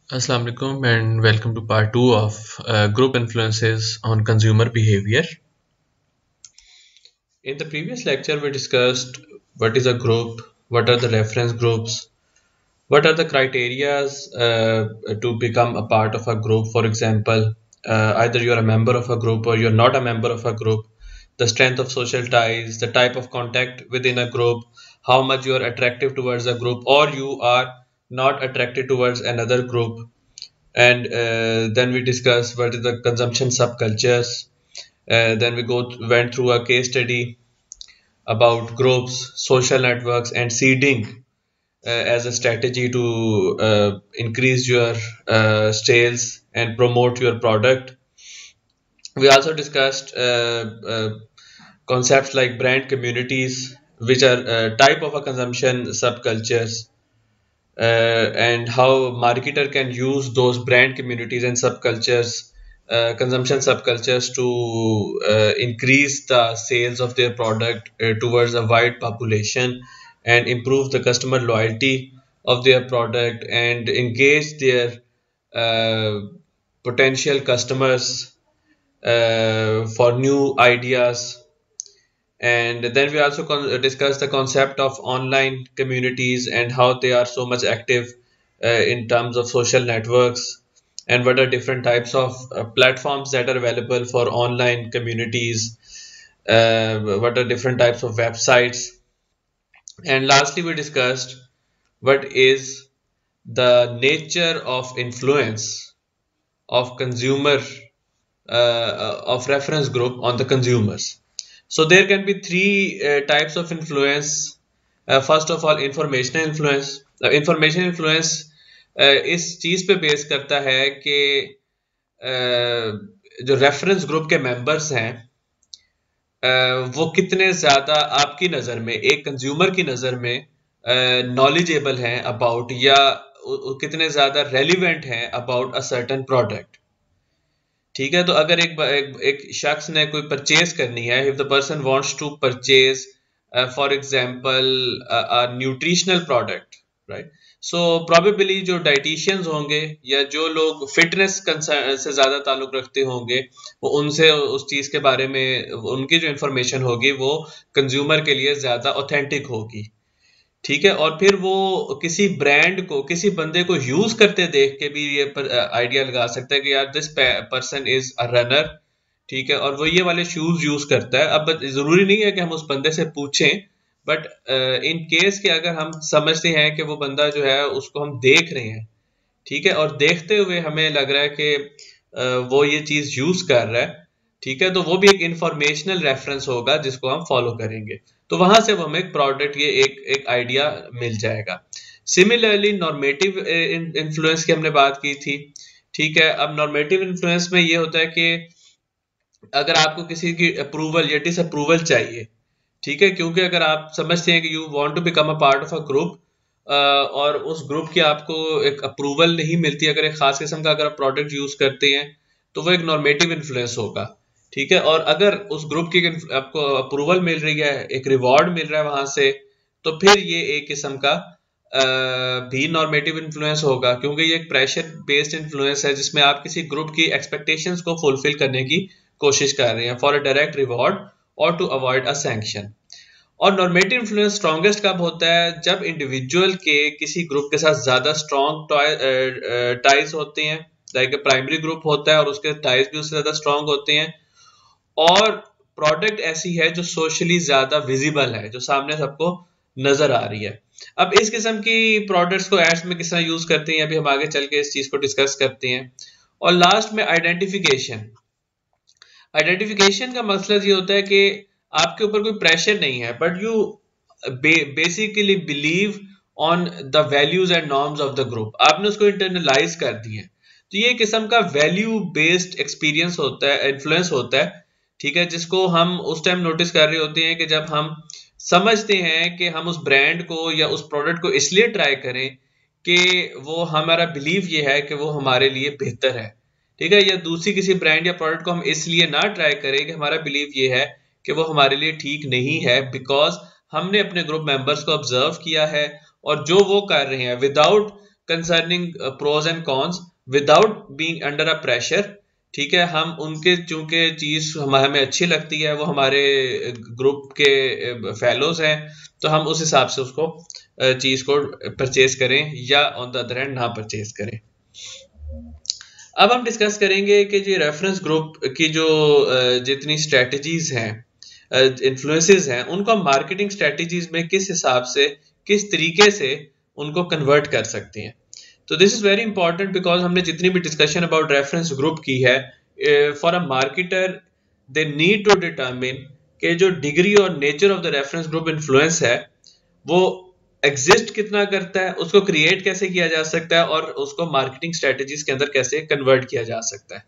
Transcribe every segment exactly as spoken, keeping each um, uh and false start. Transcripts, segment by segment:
Assalamu alaikum and welcome to part two of uh, group influences on consumer behavior. In the previous lecture, we discussed what is a group, what are the reference groups, what are the criterias uh, to become a part of a group. For example, uh, either you're a member of a group or you're not a member of a group, the strength of social ties, the type of contact within a group, how much you're attractive towards a group or you are not attracted towards another group. And uh, then we discussed what is the consumption subcultures. Uh, then we go th- went through a case study about groups, social networks, and seeding uh, as a strategy to uh, increase your uh, sales and promote your product. We also discussed uh, uh, concepts like brand communities, which are a type of a consumption subcultures, uh, and how marketer can use those brand communities and subcultures, uh, consumption subcultures to uh, increase the sales of their product uh, towards a wide population and improve the customer loyalty of their product and engage their uh, potential customers uh, for new ideas. And then we also con- discuss the concept of online communities and how they are so much active uh, in terms of social networks, and what are different types of uh, platforms that are available for online communities, uh, what are different types of websites. And lastly, we discussed what is the nature of influence of consumer uh, uh, of reference group on the consumers. So there can be three uh, types of influence. Uh, first of all, informational influence. Uh, information influence uh, इस चीज पे base करता है कि uh, जो reference group के मेंबर्स हैं uh, वो कितने ज्यादा आपकी नजर में, एक कंज्यूमर की नजर में नॉलेजेबल हैं अबाउट, या उ- उ- कितने ज्यादा रेलिवेंट हैं अबाउट अ सर्टेन प्रोडक्ट. ठीक है, तो अगर एक, एक एक शख्स ने कोई परचेज करनी है, if the person wants to purchase for example nutritional product, right, so probably जो डाइटिशियंस होंगे या जो लोग फिटनेस से ज्यादा ताल्लुक रखते होंगे, वो उनसे उस चीज के बारे में उनकी जो इंफॉर्मेशन होगी वो कंज्यूमर के लिए ज्यादा ऑथेंटिक होगी. ठीक है, और फिर वो किसी ब्रांड को, किसी बंदे को यूज करते देख के भी ये आइडिया लगा सकता है कि यार this person is a runner. ठीक है, और वो ये वाले शूज यूज करता है. अब जरूरी नहीं है कि हम उस बंदे से पूछें, बट इन केस के अगर हम समझते हैं कि वो बंदा जो है उसको हम देख रहे हैं, ठीक है, और देखते हुए हमें लग रहा है कि अ, वो ये चीज यूज कर रहा है, ठीक है, तो वो भी एक इंफॉर्मेशनल रेफरेंस होगा जिसको हम फॉलो करेंगे. तो वहां से वो हमें एक प्रोडक्ट, ये एक एक आइडिया मिल जाएगा. सिमिलरली नॉर्मेटिव इन्फ्लुएंस की हमने बात की थी. ठीक है, अब नॉर्मेटिव इन्फ्लुएंस में ये होता है कि अगर आपको किसी की अप्रूवल या डिसअप्रूवल चाहिए, ठीक है, क्योंकि अगर आप समझते हैं कि you want to become a part of a group और उस ग्रुप की आपको एक अप्रूवल नहीं मिलती, अगर एक खास किस्म का अगर आप प्रोडक्ट यूज करते हैं, तो वो एक नॉर्मेटिव इन्फ्लुएंस होगा. ठीक है, और अगर उस ग्रुप की आपको अप्रूवल मिल रही है, एक रिवॉर्ड मिल रहा है वहां से, तो फिर ये एक किस्म का अ, भी नॉर्मेटिव इन्फ्लुएंस होगा, क्योंकि ये एक प्रेशर बेस्ड इन्फ्लुएंस है जिसमें आप किसी ग्रुप की एक्सपेक्टेशंस को फुलफिल करने की कोशिश कर रहे हैं फॉर अ डायरेक्ट रिवॉर्ड और टू अवॉइड अ सैंक्शन. और नॉर्मेटिव इन्फ्लुएंस स्ट्रॉन्गेस्ट कब होता है? जब इंडिविजुअल के किसी ग्रुप के साथ ज्यादा स्ट्रॉन्ग टाइज होते हैं, लाइक प्राइमरी ग्रुप होता है और उसके टाइज भी उससे ज्यादा स्ट्रॉन्ग होते हैं, और प्रोडक्ट ऐसी है जो सोशली ज्यादा विजिबल है, जो सामने सबको नजर आ रही है. अब इस किस्म की प्रोडक्ट्स को एड्स में किस तरह यूज करते हैं, अभी हम आगे चल के इस चीज को डिस्कस करते हैं. और लास्ट में आइडेंटिफिकेशन. आइडेंटिफिकेशन का मकसद ये होता है कि आपके ऊपर कोई प्रेशर नहीं है, but you basically believe on the values and norms of the group. आपने उसको इंटरनलाइज कर दिए. तो ये किस्म का वैल्यू बेस्ड एक्सपीरियंस होता है, इन्फ्लुएंस होता है. ठीक है, जिसको हम उस टाइम नोटिस कर रहे होते हैं कि जब हम समझते हैं कि हम उस ब्रांड को या उस प्रोडक्ट को इसलिए ट्राई करें कि वो, हमारा बिलीव ये है कि वो हमारे लिए बेहतर है. ठीक है, या दूसरी किसी ब्रांड या प्रोडक्ट को हम इसलिए ना ट्राई करें कि हमारा बिलीव ये है कि वो हमारे लिए ठीक नहीं है, बिकॉज हमने अपने ग्रुप मेंबर्स को ऑब्जर्व किया है और जो वो कर रहे हैं without concerning pros and cons without being under a pressure. ठीक है, हम उनके चूंकि चीज हमें अच्छी लगती है, वो हमारे ग्रुप के फेलोज हैं, तो हम उस हिसाब से उसको चीज को परचेज करें या ऑन द अदर हैंड ना परचेज करें। अब हम डिस्कस करेंगे कि जो रेफरेंस ग्रुप की जो जितनी स्ट्रेटजीज हैं, इन्फ्लुएंसेस हैं, उनको हम मार्केटिंग स्ट्रेटजीज में किस हिसाब से, किस तरीके से उनको कन्वर्ट कर सकते हैं। तो this is very important because हमने जितनी भी डिस्कशन अबाउट रेफरेंस ग्रुप की है, for a marketer they need to determine कि जो डिग्री और nature of the reference group influence है वो एग्जिस्ट कितना करता है, उसको क्रिएट कैसे किया जा सकता है और उसको मार्केटिंग स्ट्रेटजीज के अंदर कैसे कन्वर्ट किया जा सकता है।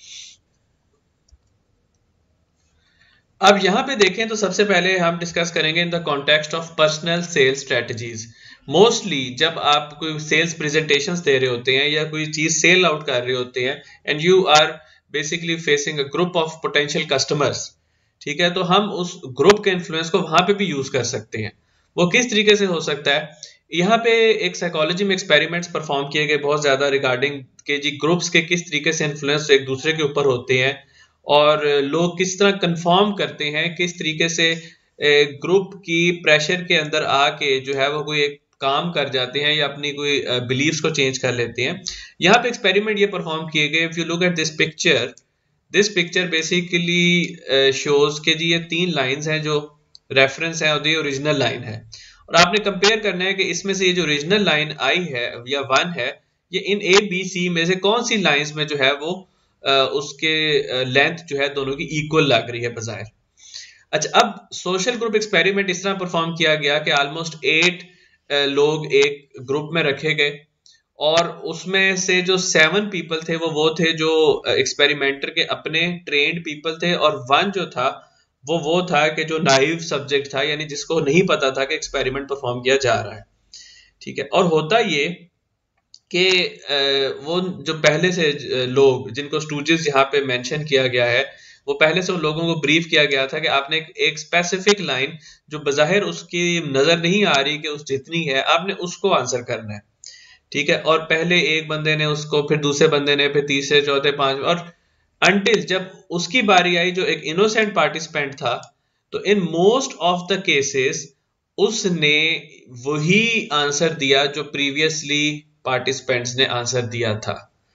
अब यहां पे देखें तो सबसे पहले हम डिस्कस करेंगे in the context of personal sales strategies. Mostly जब आप कोई सेल्स प्रेजेंटेशंस दे रहे होते हैं या कोई चीज सेल आउट कर रहे होते हैं and you are basically facing a group of potential customers, ठीक है, तो हम उस ग्रुप के इन्फ्लुएंस को वहां पे भी यूज कर सकते हैं। वो किस तरीके से हो सकता है, यहाँ पे एक साइकोलॉजी में एक्सपेरिमेंट्स परफॉर्म किए गए बहुत ज्यादा रिगार्डिंग के जी ग्रुप्स के किस तरीके से इन्फ्लुएंस एक दूसरे के ऊपर होते हैं और लोग किस तरह कंफर्म करते हैं, किस तरीके से ग्रुप की प्रेशर के अंदर आके जो है वो कोई एक काम कर जाते हैं या अपनी कोई बिलीव्स को चेंज कर लेते हैं। यहाँ पे एक्सपेरिमेंट ये परफॉर्म किए गए। If you look at this picture, this picture basically shows के जी ये तीन लाइंस हैं जो रेफरेंस है और ये ओरिजिनल लाइन है, और आपने कंपेयर करना है कि इसमें से ये जो ओरिजिनल लाइन आई है या वन है, ये इन ए बी सी में से कौन सी लाइंस में जो है वो आ, उसके लेंथ जो है दोनों की इक्वल लग रही है बजायर। अच्छा, अब सोशल ग्रुप एक्सपेरिमेंट इस तरह परफॉर्म किया गया कि ऑलमोस्ट एट लोग एक ग्रुप में रखे गए और उसमें से जो सेवन पीपल थे वो वो थे जो एक्सपेरिमेंटर के अपने ट्रेंड पीपल थे, और वन जो था वो वो था कि जो नाइव सब्जेक्ट था, यानी जिसको नहीं पता था कि एक्सपेरिमेंट परफॉर्म किया जा रहा है। ठीक है, और होता ये कि वो जो पहले से लोग जिनको स्टूडेंट्स यहाँ पे मेंशन किया गया है, वो पहले से उन लोगों को ब्रीफ किया गया था कि आपने एक, एक स्पेसिफिक लाइन जो बजाहिर उसकी नजर नहीं आ रही कि उस जितनी है, आपने उसको आंसर करना है। ठीक है, और पहले एक बंदे ने उसको, फिर दूसरे बंदे ने, फिर तीसरे, चौथे, पांचवें, और अंटिल जब उसकी बारी आई जो एक इनोसेंट पार्टिसिपेंट था, तो in most of the cases उसने वही आंसर दिया जो प्रीवियसली पार्टिसिपेंट्स ने आंसर दिया था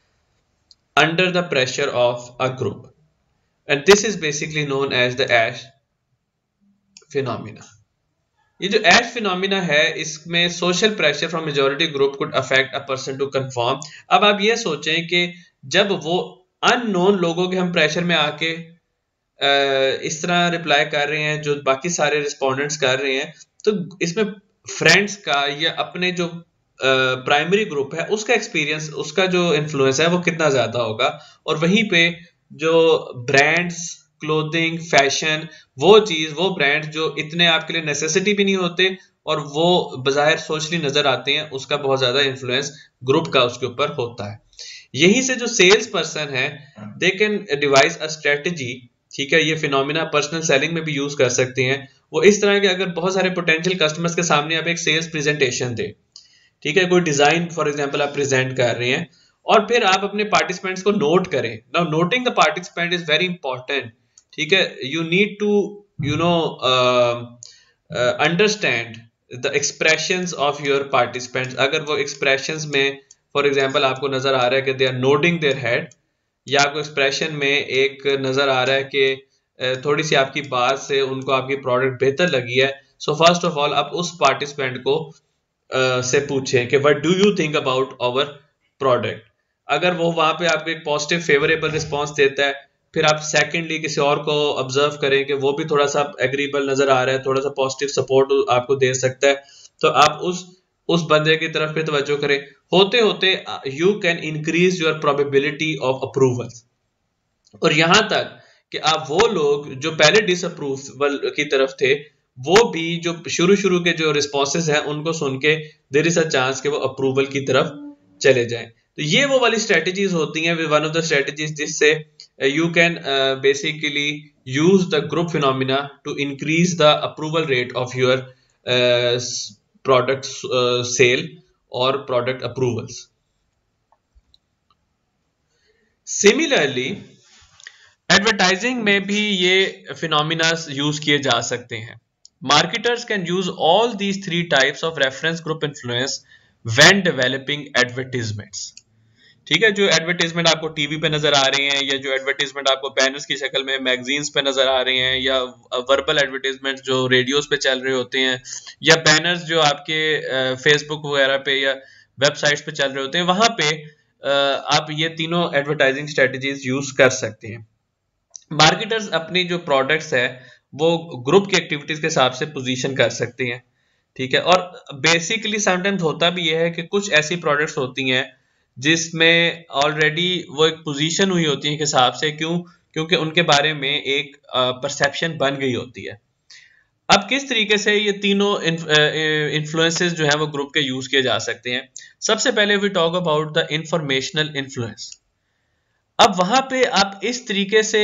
under the pressure of a group, and this is basically known as the Asch phenomena. ये जो एश फिनोमिना है, इसमें social pressure from majority group could affect a person to conform. अब आप ये सोचें कि जब वो अननोन लोगों के हम प्रेशर में आके इस तरह रिप्लाई कर रहे हैं जो बाकी सारे रिस्पोंडेंट्स कर रहे हैं, तो इसमें फ्रेंड्स का या अपने जो प्राइमरी ग्रुप है उसका एक्सपीरियंस, उसका जो इन्फ्लुएंस है वो कितना ज्यादा होगा। और वहीं पे जो ब्रांड्स, क्लोथिंग, फैशन, वो चीज, वो ब्रांड जो इतने आपके लिए नेसेसिटी भी नहीं होते और वो बजाहिर सोशली नजर आते हैं, उसका बहुत ज्यादा इन्फ्लुएंस ग्रुप का उसके ऊपर होता है। यहीं से जो सेल्स पर्सन है they can devise a strategy. ठीक है, ये फिनोमिना पर्सनल सेलिंग में भी यूज कर सकते हैं। वो इस तरह के अगर बहुत सारे पोटेंशियल कस्टमर्स के सामने आप एक सेल्स प्रेजेंटेशन दे, ठीक है, कोई डिजाइन फॉर एग्जांपल आप प्रेजेंट कर रहे हैं, और फिर आप अपने पार्टिसिपेंट्स को नोट करें। Now noting the participant is very important. ठीक है, you need to you know understand the expressions of your participants. अगर वो एक्सप्रेशंस में फॉर एग्जांपल आपको नजर आ रहा है कि they are nodding their head, या आपको एक्सप्रेशन में एक नजर आ रहा है कि थोड़ी सी आपकी बात से उनको आपकी प्रोडक्ट बेहतर लगी है, सो फर्स्ट ऑफ ऑल आप उस पार्टिसिपेंट को uh, से पूछें कि what do you think about our product. अगर वो वहां पे आपको एक पॉजिटिव फेवरेबल रिस्पांस देता है, फिर आप सेकेंडली किसी और को ऑब्जर्व करें कि वो भी थोड़ा सा एग्रीबल नजर आ रहा है, थोड़ा सा पॉजिटिव सपोर्ट आपको दे सकता है, तो आप उस उस बंदे की तरफ पे तवज्जो करें। होते होते you can increase your probability of approval, और यहां तक कि आप वो लोग जो पहले डिसअप्रूवल की तरफ थे, वो भी जो शुरू शुरू के जो रिस्पॉन्सेज हैं उनको सुन के देयर इज अ चांस कि वो अप्रूवल की तरफ चले जाएं। तो ये वो वाली स्ट्रेटजीज होती हैं, वन ऑफ द स्ट्रेटजीज जिससे you can basically use the group phenomena to increase the approval rate of your product sale, और प्रोडक्ट अप्रूवल्स। सिमिलरली एडवर्टाइजिंग में भी ये फिनोमिना यूज किए जा सकते हैं। Marketers can use all these three types of reference group influence when developing advertisements. ठीक है, जो एडवर्टीजमेंट आपको टीवी पे नजर आ रही हैं, या जो एडवर्टीजमेंट आपको बैनर्स की शक्ल में मैगजीन्स पे नजर आ रही हैं, या वर्बल एडवर्टीजमेंट जो रेडियोस पे चल रहे होते हैं, या बैनर्स जो आपके फेसबुक वगैरह पे या वेबसाइट्स पे चल रहे होते हैं, वहां पे आप ये तीनों एडवर्टाइजिंग स्ट्रेटजीज यूज कर सकते हैं। मार्केटर्स अपनी जो प्रोडक्ट्स है वो ग्रुप की एक्टिविटीज के हिसाब से पोजीशन कर सकते हैं। ठीक है, और बेसिकली समटाइम्स होता भी यह है कि कुछ ऐसी प्रोडक्ट्स होती हैं जिसमें ऑलरेडी वो एक पोजीशन हुई होती है के हिसाब से, क्यों? क्योंकि उनके बारे में एक परसेप्शन बन गई होती है। अब किस तरीके से ये तीनों इन्फ्लुएंसेस जो है वो ग्रुप के यूज किए जा सकते हैं। सबसे पहले we talk about the informational influence. अब वहां पे आप इस तरीके से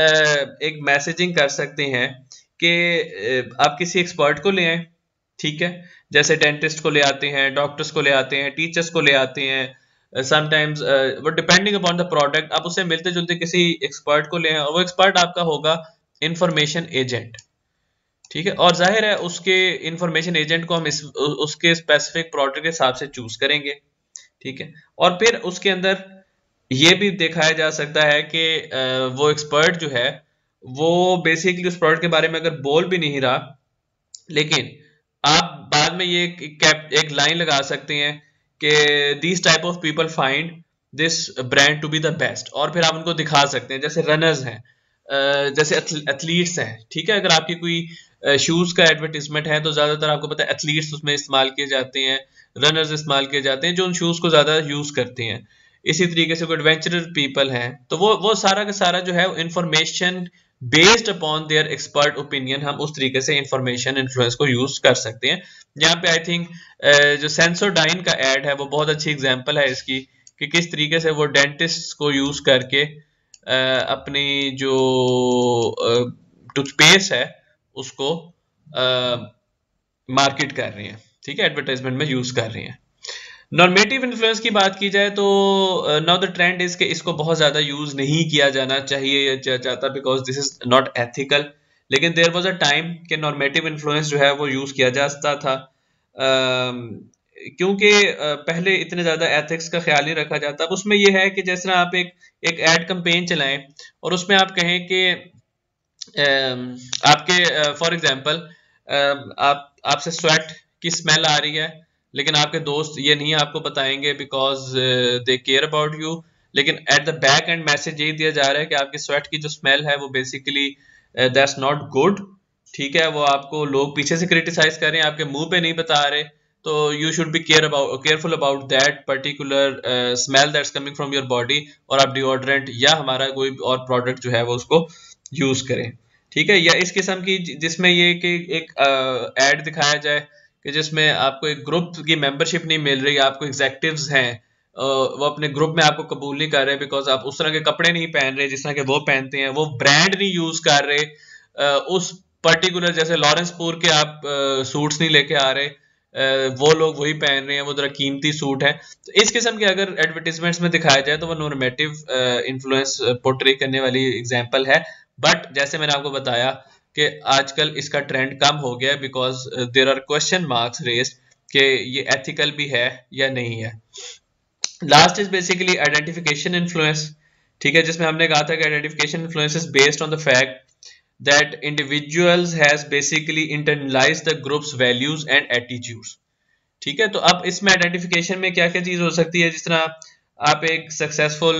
एक मैसेजिंग कर सकते हैं कि आप किसी एक्सपर्ट को ले आए, ठीक है, जैसे डेंटिस्ट को ले आते हैं, डॉक्टर्स को ले आते हैं, टीचर्स को ले आते हैं, समटाइम्स वो डिपेंडिंग अपॉन द प्रोडक्ट आप उससे मिलते जुलते किसी एक्सपर्ट को ले आए, और वो एक्सपर्ट आपका होगा इंफॉर्मेशन एजेंट। ठीक है, और जाहिर है उसके इंफॉर्मेशन एजेंट को हम इस उसके स्पेसिफिक प्रोडक्ट के हिसाब से चूज करेंगे। ठीक है, और फिर उसके अंदर ये भी दिखाया जा सकता है कि वो एक्सपर्ट जो है वो बेसिकली उस प्रोडक्ट के बारे में अगर बोल भी नहीं रहा, लेकिन आप बाद में ये एक, एक लाइन लगा सकते हैं कि this type of people find this brand to be the best, और फिर आप उनको दिखा सकते हैं। जैसे रनर्स हैं, जैसे एथलीट्स हैं, ठीक है, अगर आपकी कोई शूज का एडवर्टीजमेंट है तो ज्यादातर आपको पता है एथलीट्स उसमें इस्तेमाल किए जाते हैं, रनर्स इस्तेमाल किए जाते हैं जो उन शूज को ज्यादा यूज करते हैं। इसी तरीके से कोई एडवेंचरस पीपल हैं तो वो वो सारा का सारा जो है information based upon their expert opinion, हम उस तरीके से इंफॉर्मेशन इन्फ्लुएंस को यूज कर सकते हैं। यहाँ पे आई थिंक जो सेंसोडाइन का एड है वो बहुत अच्छी एग्जांपल है इसकी, कि किस तरीके से वो डेंटिस्ट को यूज करके अपनी जो टूथपेस्ट है उसको मार्केट कर रही हैं। ठीक है, एडवर्टाइजमेंट में यूज कर रही हैं। नॉर्मेटिव इन्फ्लुएंस की बात की जाए तो नाउ द ट्रेंड इज कि इसको बहुत ज्यादा यूज नहीं किया जाना चाहिए या चाहता, because this is not ethical. लेकिन देयर वाज अ टाइम कि नॉर्मेटिव इन्फ्लुएंस जो है वो यूज किया जाता था, uh, क्योंकि uh, पहले इतने ज्यादा एथिक्स का ख्याल नहीं रखा जाता। अब उसमें यह है कि जैसे आप एक एक एड कैंपेन चलाएं और उसमें आप कहें कि uh, आपके फॉर uh, एग्जांपल uh, आप आपसे स्वेट की स्मेल आ रही है, लेकिन आपके दोस्त ये नहीं आपको बताएंगे because they care about you, लेकिन at the back end message यही दिया जा रहा है कि आपकी स्वेट की जो स्मेल है वो बेसिकली दैट्स नॉट गुड। ठीक है, वो आपको लोग पीछे से क्रिटिसाइज कर रहे हैं, आपके मुंह पे नहीं बता रहे, तो you should be care about careful about that particular smell that's coming from your body, और आप डिओड्रेंट या हमारा कोई और प्रोडक्ट जो है वो उसको यूज करें। ठीक है, या इस किस्म की जिसमें ये कि एक एड uh, दिखाया जाए कि जिसमें आपको एक ग्रुप की मेंबरशिप नहीं मिल रही, आपको एग्जेक्टिव्स हैं वो अपने ग्रुप में आपको कबूल नहीं कर रहे बिकॉज आप उस तरह के कपड़े नहीं पहन रहे जिस तरह के वो पहनते हैं, वो ब्रांड नहीं यूज कर रहे उस पर्टिकुलर, जैसे लॉरेंसपुर के आप सूट्स नहीं लेके आ रहे, वो लोग वही पहन रहे हैं, वो जरा कीमती सूट है। तो इस किस्म के अगर एडवर्टीजमेंट्स में दिखाया जाए तो वो नॉर्मेटिव इन्फ्लुएंस पोर्ट्रे करने वाली एग्जाम्पल है। बट जैसे मैंने आपको बताया कि आजकल इसका ट्रेंड कम हो गया because there are question marks raised कि ये एथिकल भी है या नहीं है। Last is basically identification influence. ठीक है, जिसमें हमने कहा था कि identification influence is based on the fact that individuals has basically internalized the group's values and attitudes। ठीक है, तो अब इसमें आइडेंटिफिकेशन में क्या क्या चीज हो सकती है, जिस तरह आप एक सक्सेसफुल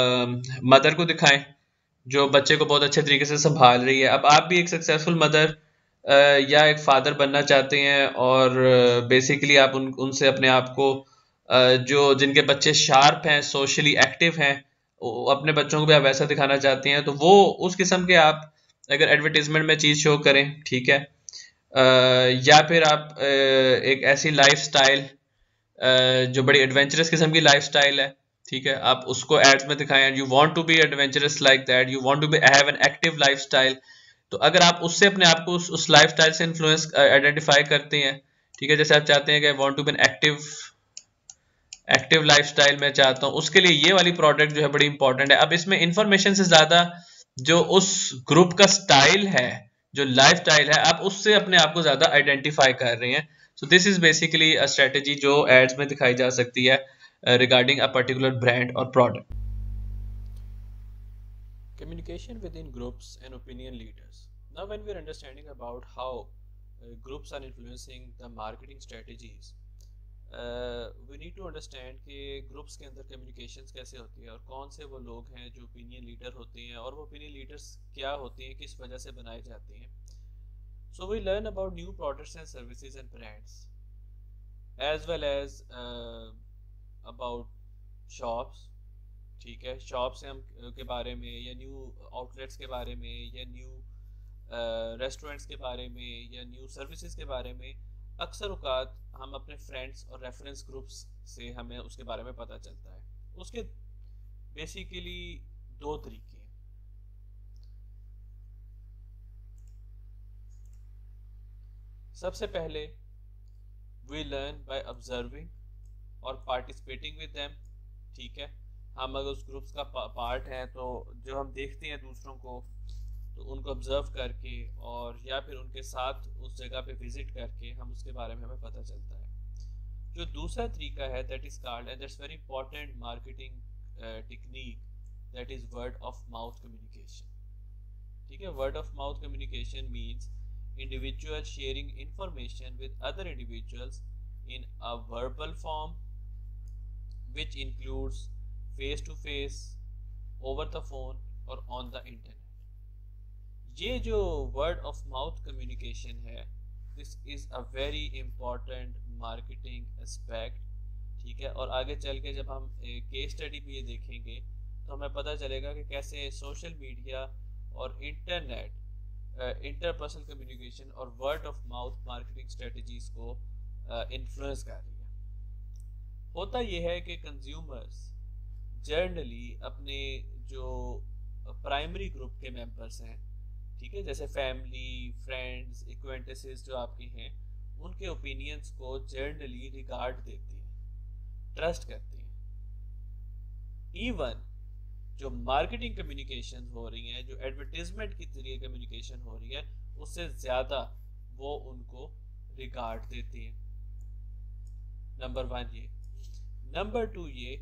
मदर uh, को दिखाएं जो बच्चे को बहुत अच्छे तरीके से संभाल रही है। अब आप भी एक सक्सेसफुल मदर uh, या एक फादर बनना चाहते हैं और बेसिकली uh, आप उन उनसे अपने आप को uh, जो जिनके बच्चे शार्प हैं, सोशली एक्टिव हैं, अपने बच्चों को भी आप वैसा दिखाना चाहते हैं, तो वो उस किस्म के आप अगर एडवर्टीजमेंट में चीज शो करें, ठीक है, आ, या फिर आप आ, एक ऐसी लाइफस्टाइल जो बड़ी एडवेंचरस किस्म की लाइफस्टाइल है, ठीक है, आप उसको एड्स में दिखाएं, you want to be adventurous like that, you want to be have an active lifestyle. तो अगर आप उससे अपने आप को उस, उस लाइफस्टाइल से इन्फ्लुएंस आइडेंटिफाई करते हैं, ठीक है, जैसे आप चाहते हैं कि I want to be an active active lifestyle मैं चाहता हूँ, उसके लिए ये वाली प्रोडक्ट जो है बड़ी इंपॉर्टेंट है। अब इसमें इंफॉर्मेशन से ज्यादा जो उस ग्रुप का स्टाइल है, जो लाइफ स्टाइल है, आप उससे अपने आप को ज्यादा आइडेंटिफाई कर रहे हैं। So this is basically a strategy जो एड्स में दिखाई जा सकती है रिगार्डिंग अ पर्टिकुलर ब्रांड और product. Communication within groups and opinion leaders. Now, when we are understanding about how uh, groups are influencing the marketing strategies, uh, we need to understand कि groups के अंदर communications कैसे होती है और कौन से वो लोग हैं जो ओपिनियन लीडर होते हैं और वो ओपिनियन लीडर्स क्या होते हैं, किस वजह से बनाए जाते हैं. So we learn about new products and services and brands as well as uh, about shops. ठीक है, शॉप से हम के बारे में या न्यू आउटलेट्स के बारे में या न्यू रेस्टोरेंट्स के बारे में या न्यू सर्विसेज के बारे में अक्सर औकात हम अपने फ्रेंड्स और रेफरेंस ग्रुप्स से हमें उसके बारे में पता चलता है. उसके बेसिकली दो तरीके हैं. सबसे पहले वी लर्न बाय ऑब्जर्विंग और पार्टिसिपेटिंग विद देम. ठीक है, हम अगर उस ग्रुप्स का पार्ट हैं तो जो हम देखते हैं दूसरों को, तो उनको ऑब्जर्व करके और या फिर उनके साथ उस जगह पे विजिट करके हम उसके बारे में हमें पता चलता है. जो दूसरा तरीका है that is called and that's very important marketing technique, that is word of mouth communication. ठीक है, word of mouth communication means individual sharing information with other individuals in a verbal form which includes face to face, over the phone और on the internet. ये जो word of mouth communication है, this is a very important marketing aspect. ठीक है, और आगे चल के जब हम केस स्टडी भी ये देखेंगे तो हमें पता चलेगा कि कैसे सोशल मीडिया और इंटरनेट इंटरपर्सनल कम्युनिकेशन और word of mouth marketing strategies को इन्फ्लुएंस कर रही है. होता यह है कि कंज्यूमर्स जनरली अपने जो प्राइमरी ग्रुप के मेंबर्स हैं, ठीक है, जैसे फैमिली, फ्रेंड्स, एक्वेंटेसेस जो आपके हैं, उनके ओपिनियंस को जनरली रिगार्ड देते हैं, ट्रस्ट करते हैं. इवन जो मार्केटिंग कम्युनिकेशन हो रही हैं, जो एडवर्टीजमेंट के जरिए कम्युनिकेशन हो रही है, उससे ज़्यादा वो उनको रिगार्ड देते हैं. नंबर वन ये. नंबर टू ये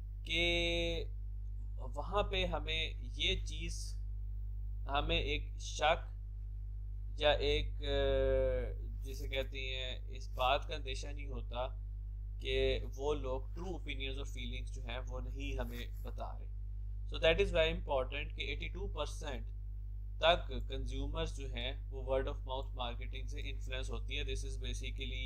कि वहाँ पे हमें ये चीज़, हमें एक शक या एक जिसे कहते हैं इस बात का अंदेशा नहीं होता कि वो लोग ट्रू ओपिनियंस और फीलिंग्स जो हैं वो नहीं हमें बता रहे. So that is very important कि बयासी परसेंट तक कंज्यूमर्स जो हैं वो वर्ड ऑफ माउथ मार्केटिंग से इन्फ्लुएंस होती है. This is basically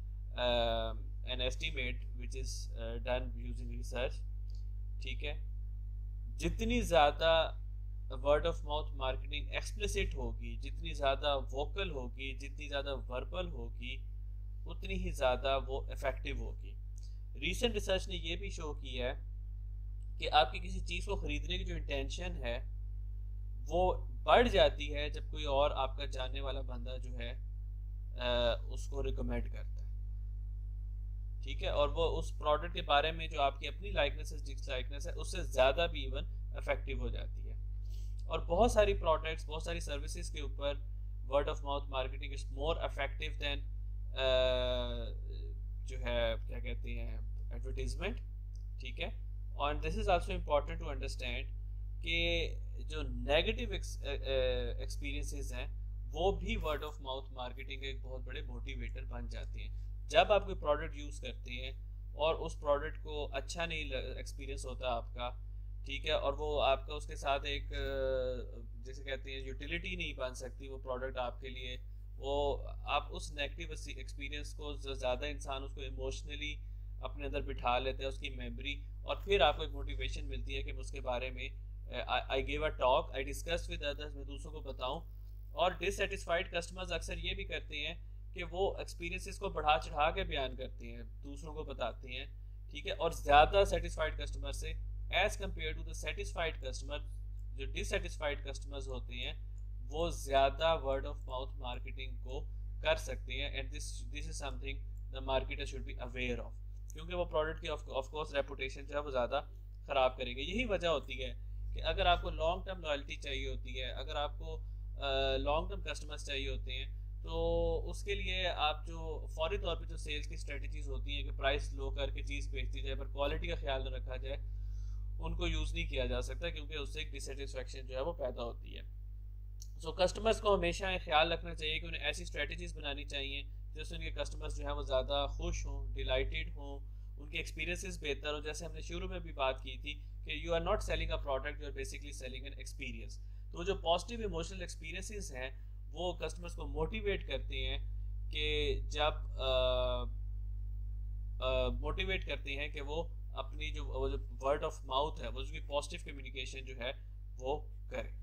an estimate which is uh, done using research. ठीक है, जितनी ज़्यादा word of mouth marketing explicit होगी, जितनी ज़्यादा वोकल होगी, जितनी ज़्यादा वर्बल होगी, उतनी ही ज़्यादा वो इफ़ेक्टिव होगी. रीसेंट रिसर्च ने ये भी शो किया है कि आपकी किसी चीज़ को ख़रीदने की जो इंटेंशन है वो बढ़ जाती है जब कोई और आपका जानने वाला बंदा जो है आ, उसको रिकमेंड करता है. ठीक है, और वो उस प्रोडक्ट के बारे में जो आपकी अपनी लाइकनेस है, डिसलाइकनेस है, उससे ज़्यादा भी इवन इफेक्टिव हो जाती है. और बहुत सारी प्रोडक्ट्स, बहुत सारी सर्विसेज के ऊपर word of mouth marketing is more effective than जो है क्या कहते हैं एडवर्टीजमेंट. ठीक है, और this is also important to understand कि जो नेगेटिव एक्सपीरियंसेस हैं वो भी वर्ड ऑफ माउथ मार्केटिंग के एक बहुत बड़े मोटिवेटर बन जाते हैं. जब आप कोई प्रोडक्ट यूज़ करते हैं और उस प्रोडक्ट को अच्छा नहीं एक्सपीरियंस होता आपका, ठीक है, और वो आपका उसके साथ एक जैसे कहते हैं यूटिलिटी नहीं बन सकती वो प्रोडक्ट आपके लिए, वो आप उस नेगेटिव एक्सपीरियंस को ज़्यादा इंसान उसको इमोशनली अपने अंदर बिठा लेते हैं, उसकी मेमोरी, और फिर आपको एक मोटिवेशन मिलती है कि मैं उसके बारे में I give a talk, I discuss with others, मैं दूसरों को बताऊं. और डिससेटिस्फाइड कस्टमर्स अक्सर ये भी करते हैं कि वो एक्सपीरियंसेस को बढ़ा चढ़ा के बयान करते हैं, दूसरों को बताते हैं. ठीक है, और ज़्यादा सेटिस्फाइड कस्टमर से as compare to the satisfied customer, जो डिससेटिस्फाइड कस्टमर्स होते हैं वो ज़्यादा वर्ड ऑफ माउथ मार्केटिंग को कर सकते हैं. And this this is something the marketer should be aware of. क्योंकि वो प्रोडक्ट की ऑफ कोर्स रेपुटेशन जो है वो ज़्यादा ख़राब करेंगे। यही वजह होती है कि अगर आपको लॉन्ग टर्म लॉयल्टी चाहिए होती है, अगर आपको लॉन्ग टर्म कस्टमर्स चाहिए होते हैं, तो उसके लिए आप जो फौरी तौर पे जो सेल्स की स्ट्रेटजीज होती हैं कि प्राइस लो करके चीज़ बेचती जाए पर क्वालिटी का ख्याल न रखा जाए, उनको यूज़ नहीं किया जा सकता, क्योंकि उससे एक डिससेटिस्फेक्शन जो है वो पैदा होती है। सो so, कस्टमर्स को हमेशा ख्याल रखना चाहिए कि उन्हें ऐसी स्ट्रेटजीज बनानी चाहिए जिससे उनके कस्टमर्स जो है वो ज़्यादा खुश हों, डिलाइटेड हों, उनके एक्सपीरियंसेस बेहतर हो। जैसे हमने शुरू में भी बात की थी कि you are not selling a product, you are basically selling an experience. तो जो पॉजिटिव इमोशनल एक्सपीरियंसेस हैं वो कस्टमर्स को मोटिवेट करते हैं कि जब मोटिवेट करते हैं कि वो अपनी जो वो जो वर्ड ऑफ माउथ है, वो जो पॉजिटिव कम्युनिकेशन जो है वो करें।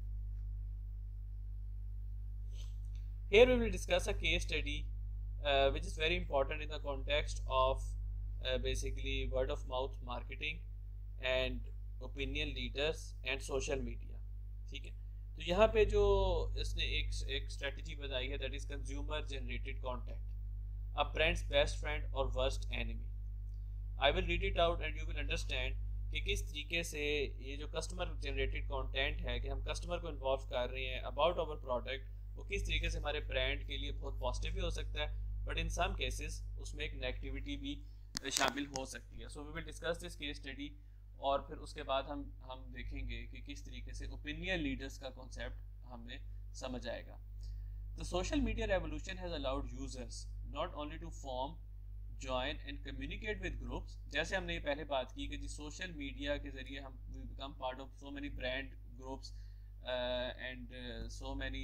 Here we will discuss a case study uh, which is very important in the context of uh, basically word of mouth marketing and opinion leaders and social media। ठीक है, तो यहाँ पे जो इसने एक एक स्ट्रेटजी बताई है, that is consumer generated content, a brand's best friend और worst enemy. I will read it out and you will understand कि किस तरीके से ये जो कस्टमर जनरेटेड कंटेंट है, कि हम कस्टमर को इन्वॉल्व कर रहे हैं अबाउट आवर प्रोडक्ट, वो किस तरीके से हमारे ब्रांड के लिए बहुत पॉजिटिव भी हो सकता है, बट इन सम केसेस उसमें एक नेगेटिविटी भी शामिल हो सकती है। So we will discuss this case study, और फिर उसके बाद हम हम देखेंगे कि किस तरीके से ओपिनियन लीडर्स का कॉन्सेप्ट हमें समझ आएगा। The social media revolution has allowed users not only to form, join and communicate with groups. जैसे हमने ये पहले बात की कि जी सोशल मीडिया के जरिए हम we become part of so many brand groups and so many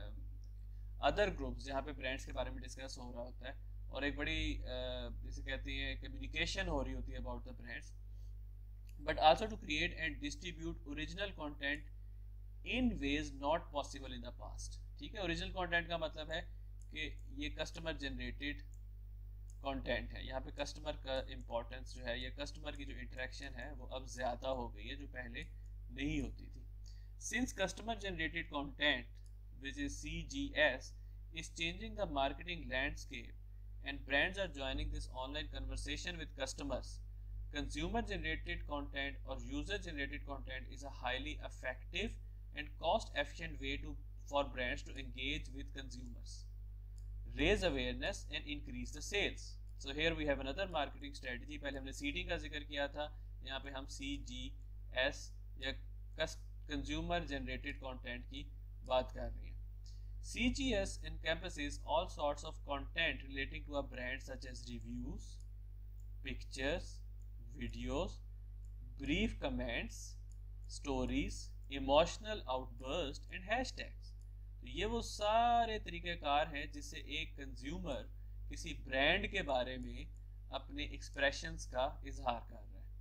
other groups जहाँ पे ब्रांड्स के बारे में डिस्कस हो रहा होता है, और एक बड़ी uh, जैसे कहते हैं कम्युनिकेशन हो रही होती है about the brands, but also to create and distribute original content in ways not possible in the past. ठीक है, ओरिजिनल कंटेंट का मतलब है कि ये कस्टमर जनरेटेड कंटेंट है। यहाँ पे कस्टमर का इम्पोर्टेंस जो है, या कस्टमर की जो इंटरेक्शन है वो अब ज़्यादा हो गई है, जो पहले नहीं होती थी। Since customer generated content which is C G S is changing the marketing landscape and brands are joining this online conversation with customers, consumer generated content or user generated content is a highly effective and cost efficient way to for brands to engage with consumers, raise awareness and increase the sales. So here we have another marketing strategy। पहले हमने seeding का जिक्र किया था, यहाँ पे हम C G S या consumer generated content की बात कर रहे हैं। C G S encompasses all sorts of content relating to a brand such as reviews, pictures, videos, brief comments, stories, emotional outbursts and hashtags। तो ये वो सारे तरीक़ेकार हैं जिससे एक कंज्यूमर किसी ब्रांड के बारे में अपने एक्सप्रेशंस का इजहार कर रहा है।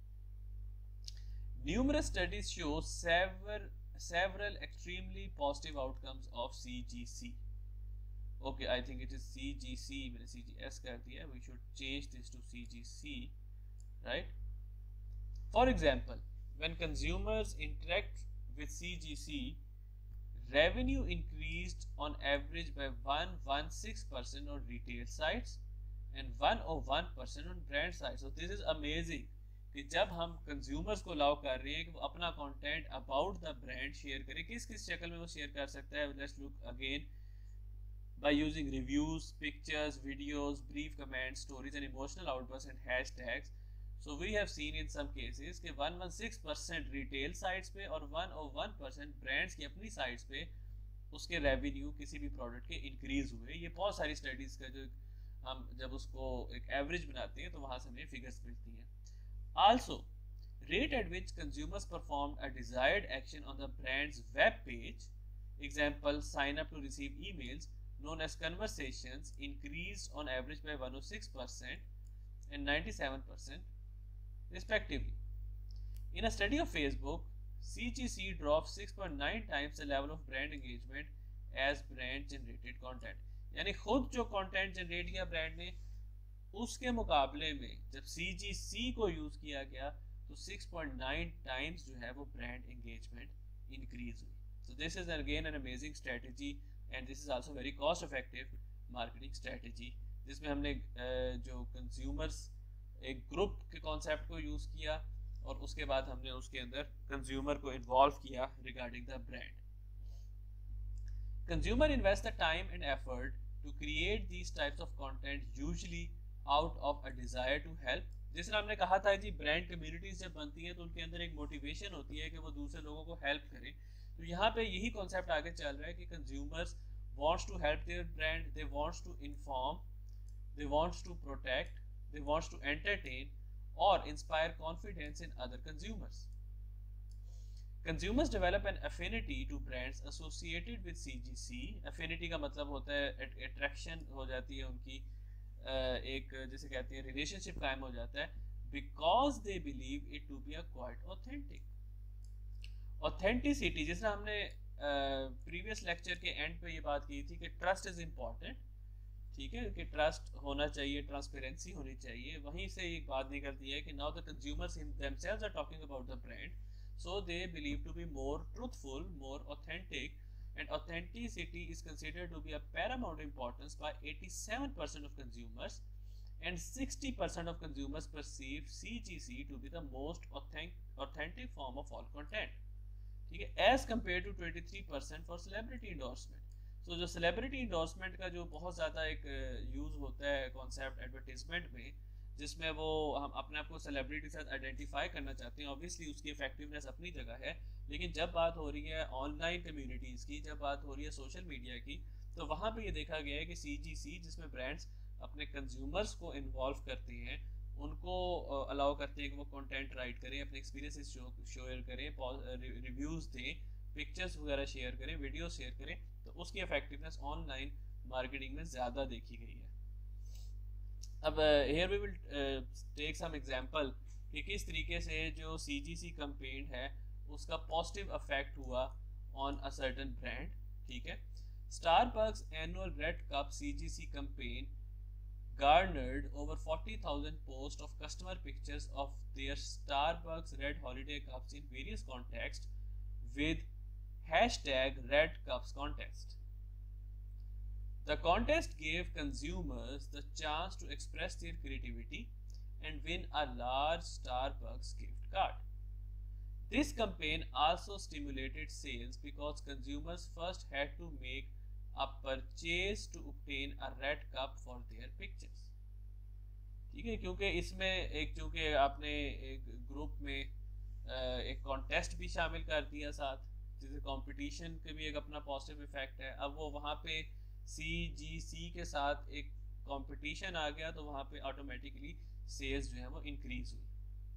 Numerous studies show several several extremely positive outcomes of C G C। Okay, I think it is C G C, मैंने C G S कर दिया, we should change this to C G C, right? For example, when consumers interact with C G C, revenue increased on average by one hundred sixteen percent on retail sites and one hundred one percent on brand sites। So this is amazing कि जब हम consumers को allow कर रहे हैं कि वो अपना content about the brand share करें, किस किस शक्ल में वो शेयर कर सकता है। Let's look again by using reviews, pictures, videos, brief comments, stories and emotional outburst and hashtags. So we have seen in some cases कि one hundred sixteen percent retail sites पे और one hundred one percent brands की अपनी sites पे उसके revenue किसी भी product के इंक्रीज हुए। ये बहुत सारी स्टडीज का जो हम जब उसको एक एवरेज बनाते हैं तो वहाँ से हमें फिगर्स मिलती हैं। Also, rate at which consumers performed a desired action on the brand's web page, example sign up to receive emails, known as conversations, increased on average by one hundred six percent and ninety-seven percent respectively। In a study of Facebook, C G C dropped six point nine times the level of brand engagement as brand generated content। यानी खुद जो content generate किया brand ने, उसके मुकाबले में जब C G C को यूज किया गया तो six point nine टाइम्स जो है वो ब्रांड एंगेजमेंट इंक्रीज हुई। So this is again an amazing strategy and this is also very cost effective marketing strategy, जिसमें हमने जो कंज्यूमर्स एक ग्रुप के कॉन्सेप्ट को यूज़ किया और उसके बाद हमने उसके अंदर कंज्यूमर को इन्वॉल्व किया regarding the brand. Consumer invest the time and effort to create these types of content usually out of a desire to help. जिस तरह हमने कहा था जी, ब्रांड कम्युनिटीज जब बनती हैं तो उनके अंदर एक मोटिवेशन होती है कि वो दूसरे लोगों को हेल्प करें. तो यहाँ पे यही कॉन्सेप्ट आगे चल रहा है कि consumers wants to help their brand, they wants to inform, they wants to protect, they wants to entertain और inspire confidence in other consumers. Consumers develop an affinity to brands associated with C G C. Affinity का मतलब होता है attraction हो जाती है उनकी, एक जैसे कहते हैं relationship कायम हो जाता है, because they believe it to be a quite authentic. Authenticity, जिस तरह हमने previous lecture के end पे ये बात की थी कि trust is important, ठीक है, कि trust होना चाहिए, transparency होनी चाहिए, वहीं से एक बात निकलती है कि now the consumers themselves are talking about the brand. So they believe to be more truthful, more authentic, and authenticity is considered to be a paramount importance by eighty-seven percent of consumers, and sixty percent of consumers perceive C G C to be the most authentic, authentic form of all content. ठीक है, as compared to twenty-three percent for celebrity endorsement. So जो celebrity endorsement का जो बहुत ज़्यादा एक use होता है कॉन्सेप्ट एडवर्टीजमेंट में, जिसमें वो हम अपने आप को सेलिब्रिटी के साथ आइडेंटिफाई करना चाहते हैं, ऑब्वियसली उसकी इफेक्टिवनेस अपनी जगह है, लेकिन जब बात हो रही है ऑनलाइन कम्युनिटीज़ की, जब बात हो रही है सोशल मीडिया की, तो वहाँ पे ये देखा गया है कि सी जी सी, जिसमें ब्रांड्स अपने कंज्यूमर्स को इन्वॉल्व करते हैं, उनको अलाउ करते हैं कि वो कंटेंट राइट करें, अपने एक्सपीरियंसेस शेयर करें, रिव्यूज़ दें, पिक्चर्स वगैरह शेयर करें, वीडियो शेयर करें, तो उसकी इफेक्टिवनेस ऑनलाइन मार्केटिंग में ज़्यादा देखी गई है. अब here we will uh, take some example कि किस तरीके से जो C G C campaign है उसका positive effect हुआ on a certain brand. ठीक है, Starbucks annual Red Cup C G C campaign garnered over forty thousand posts of customer pictures of their Starbucks Red Holiday Cups in various contexts with hashtag Red Cups contest. The contest gave consumers the chance to express their creativity and win a large Starbucks gift card. This campaign also stimulated sales because consumers first had to make a purchase to obtain a red cup for their pictures. ठीक है, क्योंकि इसमें एक चूँकि आपने एक group में एक कॉन्टेस्ट भी शामिल कर दिया साथ, जिसे कंपटीशन के भी एक अपना पॉजिटिव इफेक्ट है. अब वो वहाँ पे सी जी सी के साथ एक कंपटीशन आ गया, तो वहाँ पे ऑटोमेटिकली सेल्स जो है वो इंक्रीज हुई.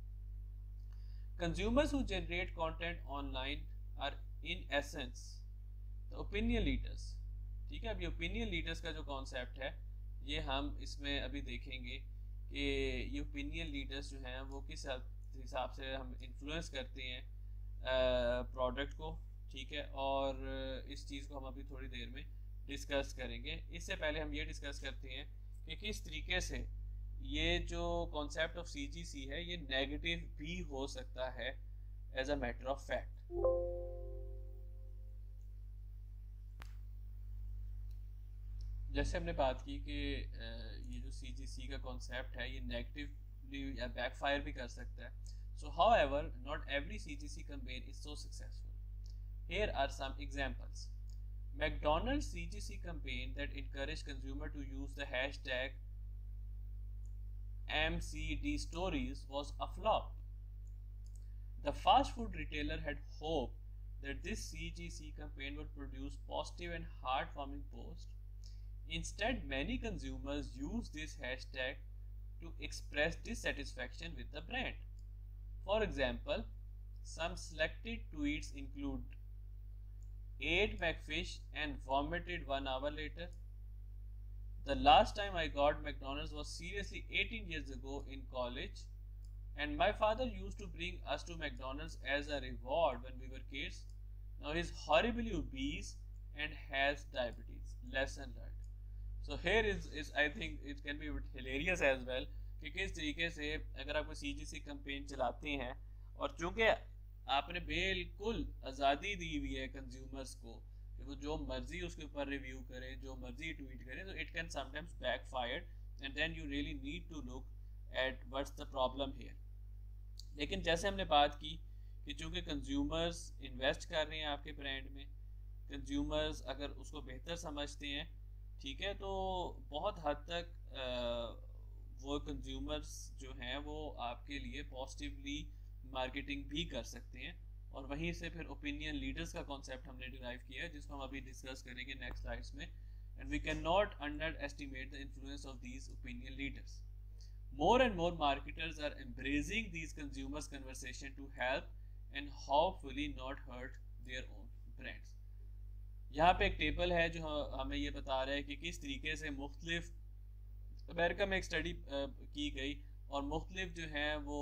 Consumers who generate content online are in essence the opinion leaders. ठीक है, अभी ओपिनियन लीडर्स का जो कॉन्सेप्ट है ये हम इसमें अभी देखेंगे कि ये ओपिनियन लीडर्स जो हैं वो किस हिसाब से हम इन्फ्लुएंस करते हैं प्रोडक्ट को. ठीक है, और इस चीज़ को हम अभी थोड़ी देर में डिस्कस करेंगे. इससे पहले हम ये डिस्कस करते हैं कि किस तरीके से ये जो कॉन्सेप्ट ऑफ सी जी सी है ये नेगेटिव भी हो सकता है as a matter of fact. जैसे हमने बात की कि ये जो सी जी सी का कॉन्सेप्ट है ये नेगेटिवली या बैकफायर भी कर सकता है. So however not every C G C campaign is so successful. Here are some examples. McDonald's C G C campaign that encouraged consumer to use the hashtag M C D stories was a flop. The fast food retailer had hoped that this C G C campaign would produce positive and heartwarming posts. Instead, many consumers used this hashtag to express dissatisfaction with the brand. For example, some selected tweets include ate McFish and vomited one hour later. The last time I got McDonald's was seriously eighteen years ago in college, and my father used to bring us to McDonald's as a reward when we were kids. Now he's horribly obese and has diabetes. Lesson learned. So here is, is I think it can be a bit hilarious as well कि किस तरीके से अगर आप कोई सी G C campaign चलाते हैं और चूंकि आपने बिल्कुल आज़ादी दी हुई है कंज्यूमर्स को कि वो जो मर्जी उसके ऊपर रिव्यू करें, जो मर्जी ट्वीट करें, तो it can sometimes backfire and then you really need to look at what's the problem here. लेकिन जैसे हमने बात की कि चूंकि कंज्यूमर्स इन्वेस्ट कर रहे हैं आपके ब्रांड में, कंज्यूमर्स अगर उसको बेहतर समझते हैं, ठीक है, तो बहुत हद तक आ, वो कंज्यूमर्स जो हैं वो आपके लिए पॉजिटिवली मार्केटिंग भी कर सकते हैं। और वहीं से फिर ओपिनियन लीडर्स का कॉन्सेप्ट हमने डिराइव किया है, जिसको हम अभी डिस्कस करेंगे नेक्स्ट स्लाइड्स में। And we can not underestimate the influence of these opinion leaders. More and more marketers are embracing these consumers conversation to help and hopefully not hurt their own brands। यहाँ पे एक table है जो हमें ये बता रहा है कि किस तरीके से मुख्तलिफ, अमेरिका में एक स्टडी की गई और मुख्तलिफ जो हैं वो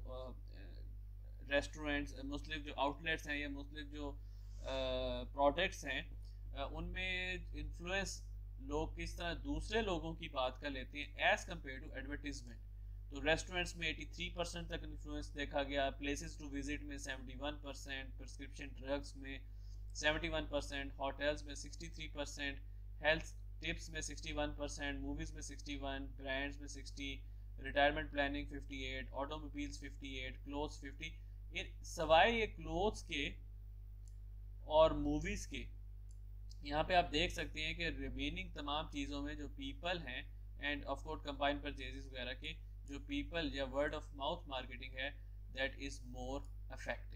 रेस्टोरेंट्स, मुख्तलिफ जो आउटलेट्स हैं या मुख्तलिफ जो प्रोडक्ट्स हैं, उनमें इन्फ्लुएंस लोग किस तरह दूसरे लोगों की बात कर लेते हैं एज कम्पेयर टू एडवर्टीजमेंट। तो रेस्टोरेंट्स में तिरासी परसेंट तक इन्फ्लुएंस देखा गया, प्लेसेस टू विजिट में इकहत्तर परसेंट, प्रिस्क्रिप्शन ड्रग्स में इकहत्तर परसेंट, होटल्स में तिरसठ परसेंट, हेल्थ टिप्स में इकसठ परसेंट, मूवीज में इकसठ, ब्रांड्स में साठ, रिटायरमेंट प्लानिंग अट्ठावन, ऑटोमोबाइल्स अट्ठावन, क्लोथ्स पचास। ये सवाए ये क्लोथ्स के और मूवीज के, यहाँ पे आप देख सकते हैं कि रिमेनिंग तमाम चीज़ों में जो पीपल हैं and of course combine purchases वगैरह के जो पीपल या वर्ड ऑफ माउथ मार्केटिंग है, that is more effective.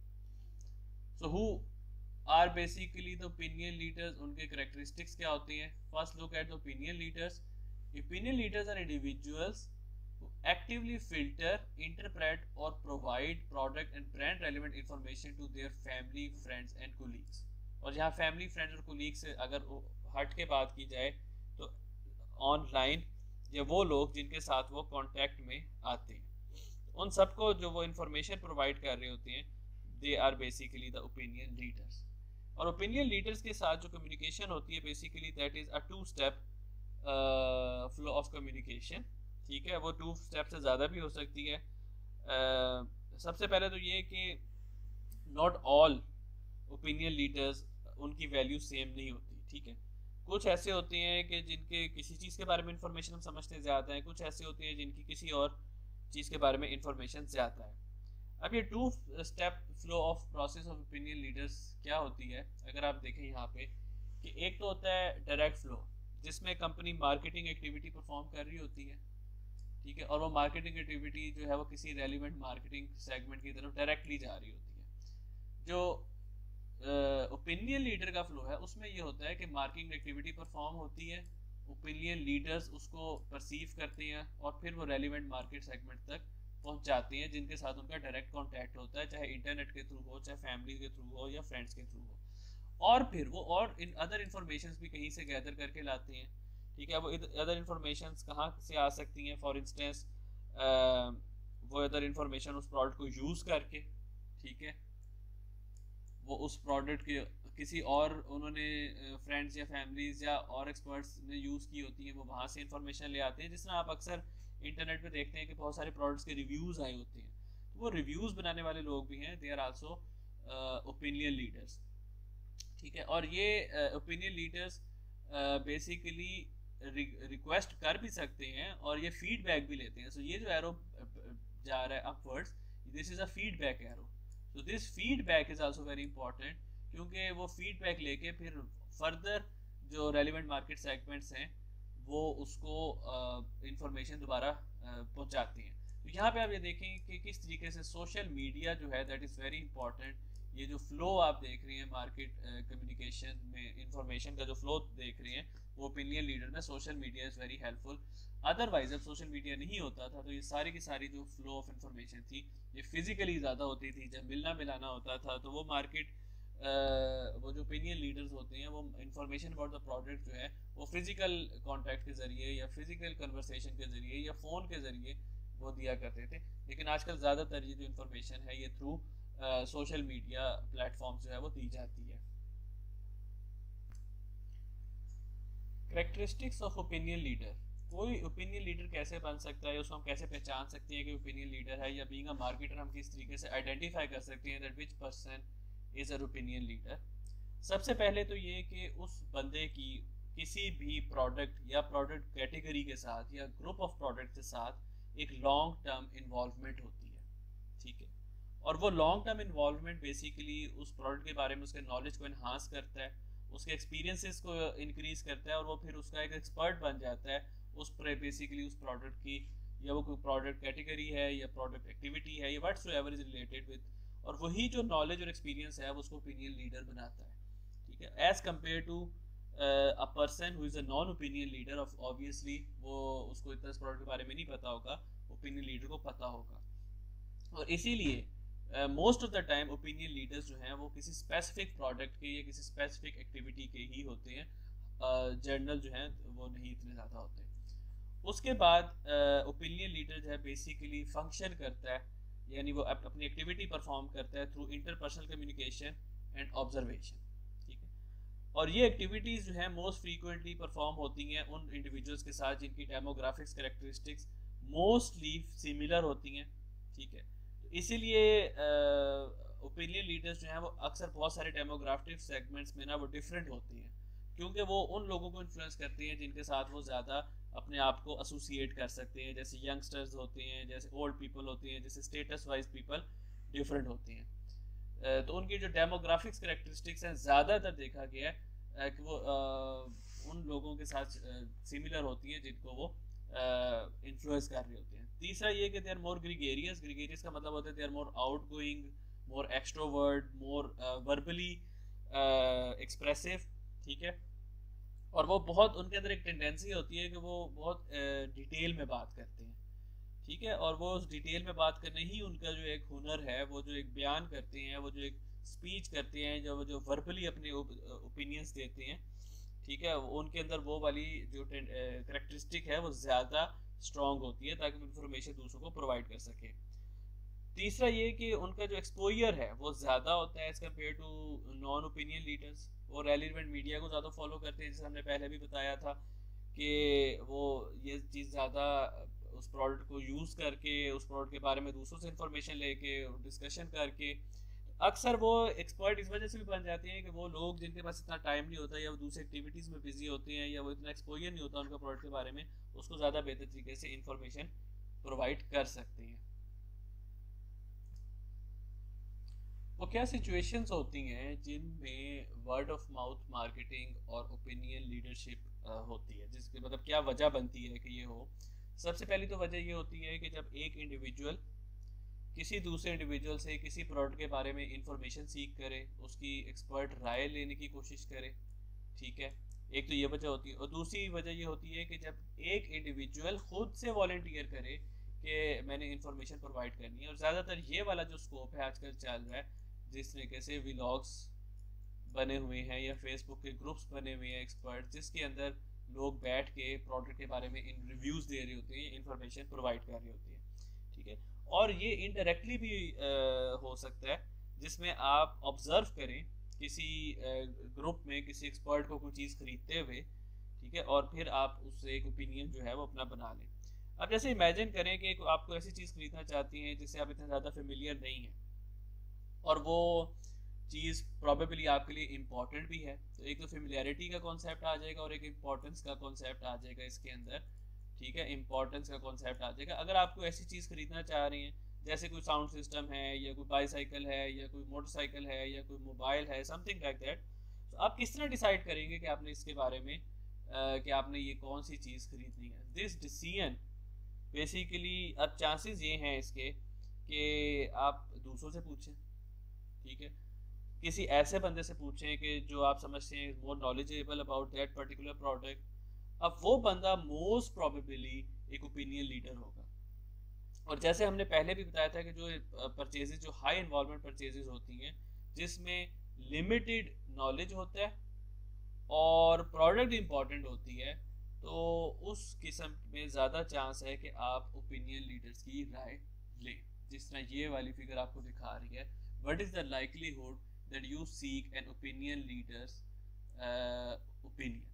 So who are basically the opinion leaders, उनके कैरेक्टरिस्टिक्स क्या होती हैं? First look at the opinion leaders. Opinion leaders are individuals who actively filter, interpret or provide product and brand relevant information to their family, friends and colleagues। और यहाँ family, friends और colleague से अगर हट के बात की जाए तो ऑनलाइन या वो लोग जिनके साथ वो कांटेक्ट में आते हैं, उन सबको जो वो इंफॉर्मेशन प्रोवाइड कर रहे होते हैं, they are basically the opinion leaders. और ओपिनियन लीडर्स के साथ जो कम्युनिकेशन होती है basically that is a two step flow of communication. ठीक है, वो टू स्टेप से ज़्यादा भी हो सकती है। uh, सबसे पहले तो ये कि नॉट ऑल ओपिनियन लीडर्स, उनकी वैल्यू सेम नहीं होती। ठीक है, कुछ ऐसे होते हैं कि जिनके किसी चीज़ के बारे में इंफॉर्मेशन हम समझते ज़्यादा है, कुछ ऐसे होते हैं जिनकी किसी और चीज़ के बारे में इंफॉर्मेशन ज़्यादा है। अब ये two step flow of process of opinion leaders क्या होती है, अगर आप देखें यहाँ पे कि एक तो होता है डायरेक्ट फ्लो, जिसमें कंपनी मार्केटिंग एक्टिविटी परफॉर्म कर रही होती है। ठीक है, और वो मार्केटिंग एक्टिविटी जो है वो किसी रेलिवेंट मार्केटिंग सेगमेंट की तरफ डायरेक्टली जा रही होती है। जो ओपिनियन uh, लीडर का फ्लो है उसमें ये होता है कि मार्केटिंग एक्टिविटी परफॉर्म होती है, ओपिनियन लीडर्स उसको परसीव करते हैं और फिर वो रेलिवेंट मार्केट सेगमेंट तक पहुंचाते हैं जिनके साथ उनका डायरेक्ट कांटेक्ट होता है, चाहे इंटरनेट के थ्रू हो, चाहे फैमिली के थ्रू हो या फ्रेंड्स के थ्रू हो। और फिर वो और इन अदर इंफॉर्मेशन भी कहीं से गैदर करके लाते हैं। ठीक है, वो अदर इंफॉर्मेशन कहाँ से आ सकती हैं? फॉर इंस्टेंस वो अदर इंफॉर्मेशन उस प्रोडक्ट को यूज़ करके, ठीक है, वो उस प्रोडक्ट के किसी और उन्होंने फ्रेंड्स या फैमिलीज या और एक्सपर्ट्स ने यूज़ की होती हैं, वो वहाँ से इंफॉर्मेशन ले आते हैं। जिस तरह आप अक्सर इंटरनेट पे देखते हैं कि बहुत सारे प्रोडक्ट्स के रिव्यूज़ आए होते हैं, तो वो रिव्यूज़ बनाने वाले लोग भी हैं, they are also opinion leaders. ठीक है, और ये ओपिनियन लीडर्स बेसिकली रिक्वेस्ट कर भी सकते हैं और ये फीडबैक भी लेते हैं। सो so, ये जो एरो जा रहा है upwards, this is a feedback arrow. तो this feedback is also very important, क्योंकि वो फीडबैक लेके फिर फर्दर जो रेलिवेंट मार्केट सेगमेंट्स हैं वो उसको इंफॉर्मेशन uh, दोबारा uh, पहुंचाती हैं। तो यहाँ पे आप ये देखें कि किस तरीके से सोशल मीडिया जो है दैट इज़ वेरी इंपॉर्टेंट। ये जो फ्लो आप देख रही हैं मार्केट कम्युनिकेशन में, इंफॉर्मेशन का जो फ्लो देख रही हैं, वो ओपिनियन लीडर में social media is very helpful. Otherwise जब सोशल मीडिया नहीं होता था तो ये सारी की सारी जो फ्लो ऑफ इंफॉर्मेशन थी ये फिजिकली ज़्यादा होती थी। जब मिलना मिलाना होता था तो वो मार्केट वो जो ओपिनियन लीडर्स होते हैं वो इंफॉर्मेशन अबाउट द प्रोडक्ट जो है वो फिजिकल कॉन्टैक्ट के ज़रिए या फिजिकल कन्वर्सेशन के ज़रिए या फ़ोन के ज़रिए वो दिया करते थे। लेकिन आजकल ज़्यादातर ये जो इंफॉर्मेशन है ये थ्रू सोशल मीडिया प्लेटफॉर्म जो है वो दी जाती है। कैरेक्टरिस्टिक्स ऑफ ओपिनियन लीडर, कोई ओपिनियन लीडर कैसे बन सकता है, उसको हम कैसे पहचान सकते हैं कि ओपिनियन लीडर है, या बीइंग अ मार्केटर हम किस तरीके से आइडेंटिफाई कर सकते हैं that which person is a opinion leader. सबसे पहले तो ये कि उस बंदे की किसी भी प्रोडक्ट या प्रोडक्ट कैटेगरी के साथ या ग्रुप ऑफ प्रोडक्ट के साथ एक लॉन्ग टर्म इन्वॉल्वमेंट होती है, ठीक है। और वो लॉन्ग टर्म इन्वॉल्वमेंट बेसिकली उस प्रोडक्ट के बारे में उसके नॉलेज को इन्हांस करता है, उसके एक्सपीरियंसेस को इंक्रीज करता है, और वो फिर उसका एक एक्सपर्ट बन जाता है उस बेसिकली उस प्रोडक्ट की, या वो कोई प्रोडक्ट कैटेगरी है या प्रोडक्ट एक्टिविटी है या व्हाट्सएवर इज रिलेटेड विद, और वही जो नॉलेज और एक्सपीरियंस है वो उसको ओपिनियन लीडर बनाता है, ठीक है। As compare to a person who is a non opinion leader, of obviously वो उसको इतना इस प्रोडक्ट के बारे में नहीं पता होगा, ओपिनियन लीडर को पता होगा। और इसीलिए most of the time opinion leaders जो हैं वो किसी स्पेसिफिक प्रोडक्ट के या किसी स्पेसिफिक एक्टिविटी के ही होते हैं, जर्नल uh, जो हैं वो नहीं इतने ज़्यादा होते। उसके बाद ओपिनियन लीडर जो है बेसिकली फंक्शन करता है, यानी वो अप, अपनी एक्टिविटी परफॉर्म करता है through interpersonal communication and observation, ठीक है। और ये एक्टिविटीज़ जो है मोस्ट फ्रीक्वेंटली परफॉर्म होती हैं उन इंडिविजुअल्स के साथ जिनकी डेमोग्राफिक्स कैरेक्टरिस्टिक्स मोस्टली सिमिलर होती हैं, ठीक है। तो इसीलिए ओपिनियन लीडर्स जो हैं वो अक्सर बहुत सारे डेमोग्राफिक सेगमेंट्स में ना वो डिफरेंट होती हैं, क्योंकि वो उन लोगों को इन्फ्लुएंस करती हैं जिनके साथ वो ज़्यादा अपने आप को एसोसिएट कर सकते हैं, जैसे यंगस्टर्स होते हैं, जैसे ओल्ड पीपल होते हैं, जैसे स्टेटस वाइज पीपल डिफरेंट होते हैं। तो उनकी जो डेमोग्राफिक्स कैरेक्टरिस्टिक्स हैं ज़्यादातर देखा गया है कि वो उन लोगों के साथ सिमिलर होती हैं जिनको वो इन्फ्लुएंस कर रहे होते हैं। तीसरा ये कि they are more gregarious, gregarious का मतलब होता है they are more outgoing, more extrovert, more verbally expressive, ठीक है। और वो बहुत, उनके अंदर एक टेंडेंसी होती है कि वो बहुत डिटेल में बात करते हैं, ठीक है। और वो उस डिटेल में बात करने ही उनका जो एक हुनर है, वो जो एक बयान करते हैं, वो जो एक स्पीच करते हैं, जो जो वर्बली अपने ओपिनियंस देते हैं, ठीक है, उनके अंदर वो वाली जो करेक्टरिस्टिक है वो ज़्यादा स्ट्रॉन्ग होती है ताकि वो इंफॉर्मेशन दूसरों को प्रोवाइड कर सके। तीसरा ये कि उनका जो एक्सपोजर है वो ज़्यादा होता है as compare to non opinion leaders. वो रेलिवेंट मीडिया को ज़्यादा फॉलो करते हैं, जैसे हमने पहले भी बताया था कि वो ये चीज़ ज़्यादा उस प्रोडक्ट को यूज़ करके, उस प्रोडक्ट के बारे में दूसरों से इंफॉर्मेशन लेके, डिस्कशन करके, अक्सर वो एक्सपर्ट इस वजह से भी बन जाते हैं कि वो लोग जिनके पास इतना टाइम नहीं होता या वो दूसरी एक्टिविटीज़ में बिजी होते हैं या वो इतना एक्सपोजर नहीं होता उनका प्रोडक्ट के बारे में, उसको ज़्यादा बेहतर तरीके से इंफॉर्मेशन प्रोवाइड कर सकते हैं। वो क्या सिचुएशंस होती हैं जिनमें वर्ड ऑफ माउथ मार्केटिंग और ओपिनियन लीडरशिप होती है, जिसके मतलब क्या वजह बनती है कि ये हो। सबसे पहली तो वजह ये होती है कि जब एक इंडिविजुअल किसी दूसरे इंडिविजुअल से किसी प्रोडक्ट के बारे में इंफॉर्मेशन सीख करे, उसकी एक्सपर्ट राय लेने की कोशिश करे, ठीक है, एक तो ये वजह होती है। और दूसरी वजह ये होती है कि जब एक इंडिविजुअल खुद से वॉलंटियर करे कि मैंने इंफॉर्मेशन प्रोवाइड करनी है। और ज़्यादातर ये वाला जो स्कोप है आजकल चल रहा है, जिस तरीके से व्लॉग्स बने हुए हैं या फेसबुक के ग्रुप्स बने हुए हैं एक्सपर्ट, जिसके अंदर लोग बैठ के प्रोडक्ट के बारे में इन रिव्यूज़ दे रहे होते हैं, इंफॉर्मेशन प्रोवाइड कर रहे होते हैं, ठीक है। और ये इनडायरेक्टली भी आ, हो सकता है, जिसमें आप ऑब्जर्व करें किसी ग्रुप में किसी एक्सपर्ट को कोई चीज़ खरीदते हुए, ठीक है, और फिर आप उससे एक ओपिनियन जो है वो अपना बना लें। अब जैसे इमेजिन करें कि आपको ऐसी चीज़ खरीदना चाहती हैं जिससे आप इतना ज़्यादा फेमिलियर नहीं हैं, और वो चीज़ प्रॉबेबली आपके लिए इम्पॉर्टेंट भी है, तो एक तो फेमिलियरिटी का कॉन्सेप्ट आ जाएगा और एक इम्पॉर्टेंस का कॉन्सेप्ट आ जाएगा इसके अंदर, ठीक है। इम्पॉर्टेंस का कॉन्सेप्ट आ जाएगा। अगर आपको ऐसी चीज़ खरीदना चाह रही हैं जैसे कोई साउंड सिस्टम है या कोई बाईसाइकिल है या कोई मोटरसाइकिल है या कोई मोबाइल है, समथिंग लाइक दैट, तो आप किस तरह डिसाइड करेंगे कि आपने इसके बारे में uh, कि आपने ये कौन सी चीज़ खरीदनी है। दिस डिसीजन बेसिकली, अब चांसेस ये हैं इसके कि आप दूसरों से पूछें, ठीक है, किसी ऐसे बंदे से पूछें कि जो आप समझते हैं more knowledgeable about that particular product. अब वो बंदा मोस्ट प्रोबेबली एक ओपिनियन लीडर होगा। और जैसे हमने पहले भी बताया था कि जो परचेजेस, जो हाई इन्वॉल्वमेंट परचेजेस होती हैं जिसमें लिमिटेड नॉलेज होता है और प्रोडक्ट इंपॉर्टेंट होती है, तो उस किस्म में ज़्यादा चांस है कि आप ओपिनियन लीडर्स की राय लें। जिस तरह ये वाली फिगर आपको दिखा रही है, what is the likelihood that you seek an opinion leaders opinion,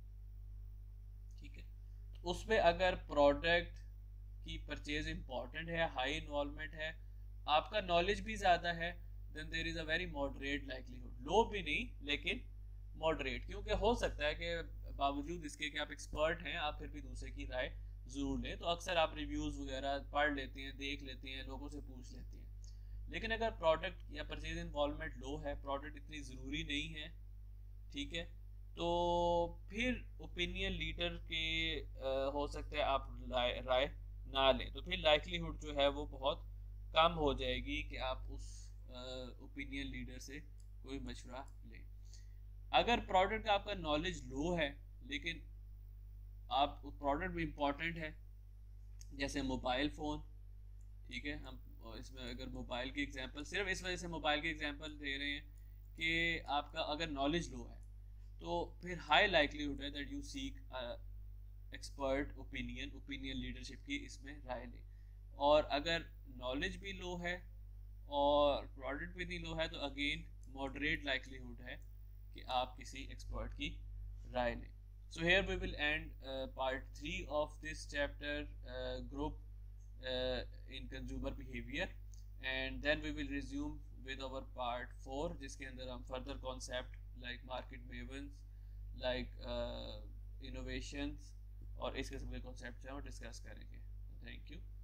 ठीक है। उसमें अगर प्रोडक्ट की परचेज इंपॉर्टेंट है, हाई इन्वॉल्वमेंट है, आपका नॉलेज भी ज़्यादा है, then there is a very moderate likelihood, low भी नहीं लेकिन मॉडरेट, क्योंकि हो सकता है कि बावजूद इसके कि आप एक्सपर्ट हैं, आप फिर भी दूसरे की राय ज़रूर लें। तो अक्सर आप रिव्यूज़ वगैरह पढ़ लेते हैं, देख लेते हैं, लोगों से पूछ लेते हैं। लेकिन अगर प्रोडक्ट या परचेज इन्वॉल्वमेंट लो है, प्रोडक्ट इतनी ज़रूरी नहीं है, ठीक है, तो फिर ओपिनियन लीडर के आ, हो सकता है आप राय राय ना लें। तो फिर लाइकलीहुड जो है वो बहुत कम हो जाएगी कि आप उस ओपिनियन लीडर से कोई मशवरा लें। अगर प्रोडक्ट का आपका नॉलेज लो है लेकिन आप प्रोडक्ट भी इम्पोर्टेंट है, जैसे मोबाइल फ़ोन, ठीक है, हम इसमें अगर मोबाइल की एग्जांपल सिर्फ इस वजह से मोबाइल की एग्जांपल दे रहे हैं कि आपका अगर नॉलेज लो है तो फिर हाई लाइकलीहुड है that you seek expert opinion opinion leadership की इसमें राय लें। और अगर नॉलेज भी लो है और प्रोडक्ट भी नहीं लो है तो अगेन मॉडरेट लाइकलीहुड है कि आप किसी एक्सपर्ट की राय लें। So here we will end uh, part three of this chapter, uh, group uh, in consumer behavior, and then we will resume with our part four जिसके अंदर हम further concept like market mavens, like uh, innovations और इस किस्म के concepts हैं वो discuss करेंगे। Thank you.